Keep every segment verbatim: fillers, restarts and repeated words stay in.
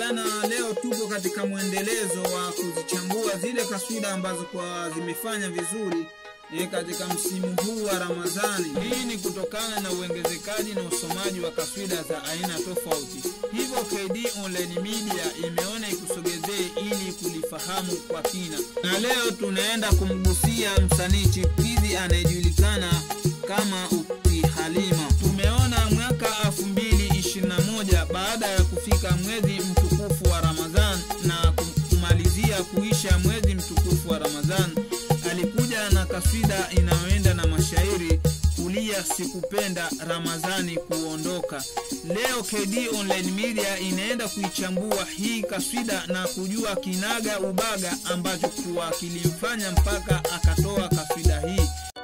bwana, leo tupo katika mwendelezo wa kuzichambua zile kaswida ambazo kwa zimefanya vizuri e, katika msimu huu wa Ramadhani. Hii ni kutokana na uongezekaji na usomaji wa kaswida za aina tofauti. Hivyo K D Online Media imeona ikusogezee ili kulifahamu kwa kina. Na leo tunaenda kumgusia msanii chipukizi anayejulikana kama Ukhti Halima. Tumeona mwaka elfu mbili ishirini na moja baada ya kufika mwezi mtukufu wa Ramadhan na kumalizia kuisha mwezi mtukufu wa Ramadhan, alikuja na kaswida inayoenda na mashairi kulia sikupenda Ramadhani kuondoka. Leo K D Online Media inaenda kuichambua hii kaswida na kujua kinaga ubaga ambacho kwa kilimfanya mpaka akatoa kaswida hii.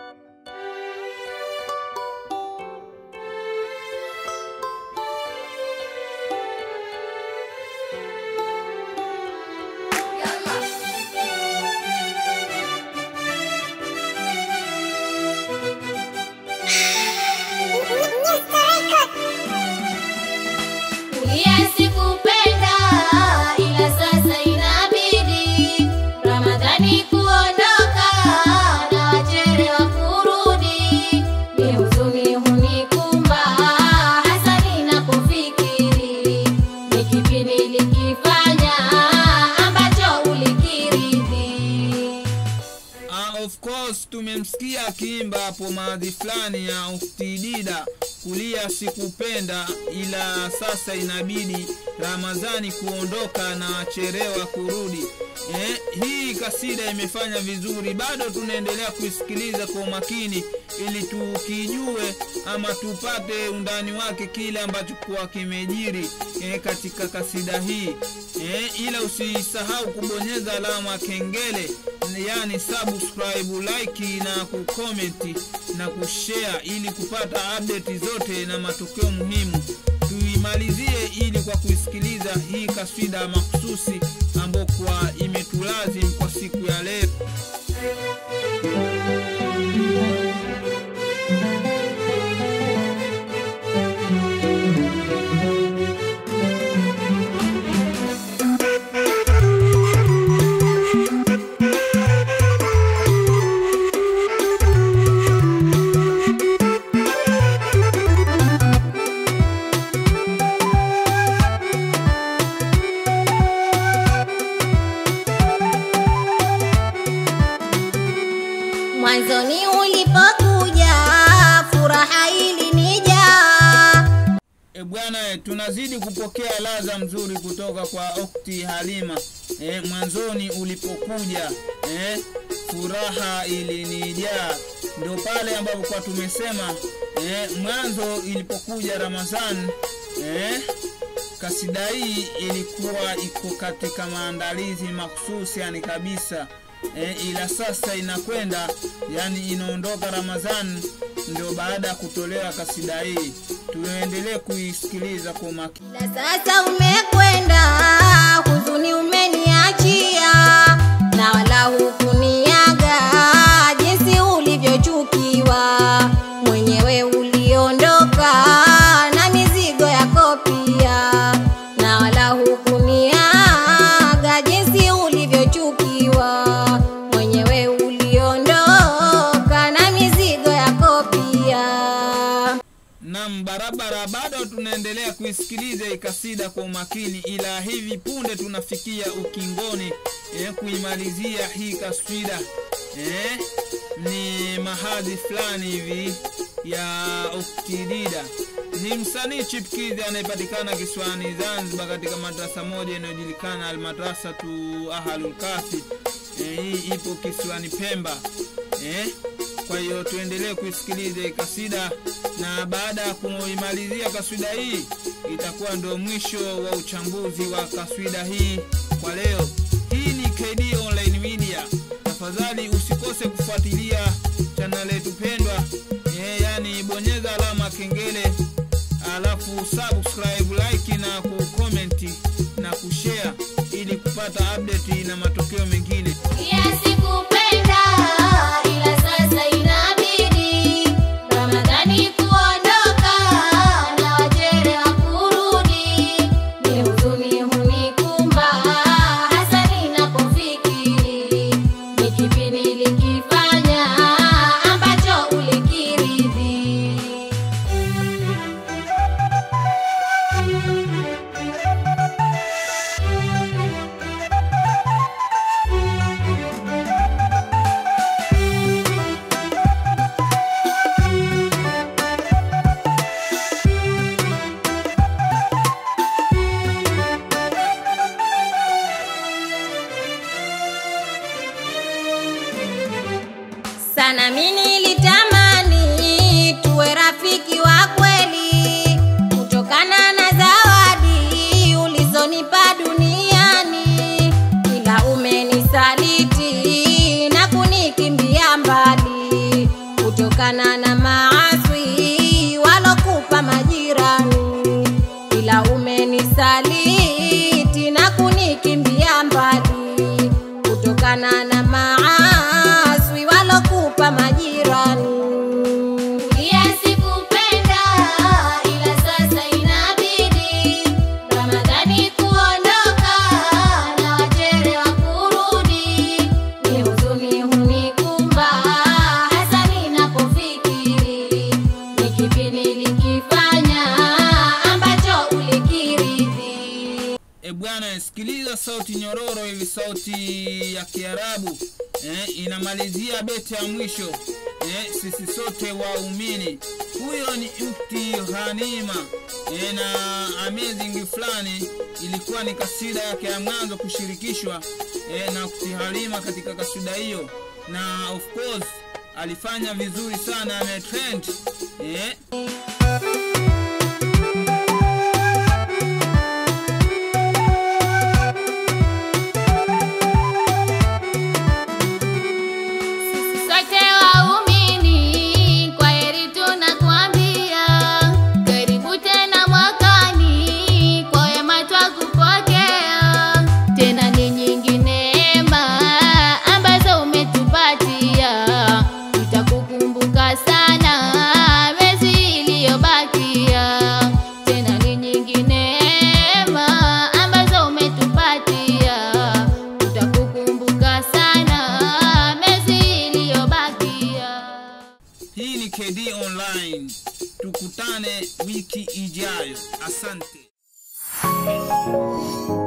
Of course tumemsikia akiimba hapo maadhi fulani ya Ukhti Dida kulia sikupenda ila sasa inabidi Ramadhani kuondoka na cherewa kurudi. Eh, hii kasida imefanya vizuri, bado tunaendelea kuisikiliza kwa makini ili tukijue ama tupate undani wake kile ambacho kwa kimejiri eh, katika kasida hii. Eh, ila usisahau kubonyeza alama kengele, yani subscribe, like na kucomment na kushare ili kupata update zote na matokeo muhimu. Tuimalizie ili kwa kuisikiliza hii kaswida makususi ambayo kwa imetulazimu kwa siku ya leo. Mwanzoni ulipokuja furaha ilinijaa. E bwana, tunazidi kupokea ladha mzuri kutoka kwa Ukhti Halima. E, mwanzoni ulipokuja e, furaha ilinijaa. Ndio pale ambapo kwa tumesema e, mwanzo ilipokuja Ramadhan e, kasida hii ilikuwa iko katika maandalizi mahususi yani kabisa. E, ila sasa inakwenda yani inaondoka Ramadhan, ndio baada ya kutolewa kasida hii. Tuendelee kuisikiliza kwa makini. Ila sasa umekwenda, huzuni umeniachia, na wala hukuniaga jinsi ulivyochukiwa. Mwenyewe uliondoka na mizigo yako pia, na wala hukuniaga jinsi ulivyochukiwa. Mwenyewe uliondoka na mizigo yako pia. Naam, barabara, bado tunaendelea kuisikiliza ikasida kwa makini, ila hivi punde tunafikia ukingoni eh, kuimalizia hii kaswida. Eh, ni mahadhi fulani hivi ya Ukhti Dida. Ni msanii chipukizi anayepatikana kisiwani Zanzibar katika madrasa moja inayojulikana Al-Madrasa tu Ahlul Kafi. Eh, hii ipo kisiwani Pemba. Eh, kwa hiyo tuendelee kuisikiliza kasida, na baada ya kuimalizia kaswida hii itakuwa ndio mwisho wa uchambuzi wa kaswida hii kwa leo. Hii ni K D Online Media. Tafadhali usikose kufuatilia channel yetu pendwa. Eh, yani bonyeza alama kengele, alafu subscribe, like na kucomment na kushare ili kupata update na matokeo mengine. Yes, sikupenda ila sasa inabidi Ramadhani kuondoka na wajere wa kurudi. Ni huzuni huniku kutokana na maasi walokupa majirani, ila umenisaliti na kunikimbia mbali, kutokana na maasi walokupa majirani. Bwana, sikiliza sauti nyororo hivi, sauti ya Kiarabu eh, inamalizia beti ya mwisho eh, sisi sote waumini. Huyo ni Ukti Ghanima eh, na amazing fulani ilikuwa ni kasida yake ya mwanzo kushirikishwa eh, na Ukti Halima katika kasida hiyo, na of course alifanya vizuri sana, ametrend eh. Hii ni K D Online. Tukutane wiki ijayo. Asante.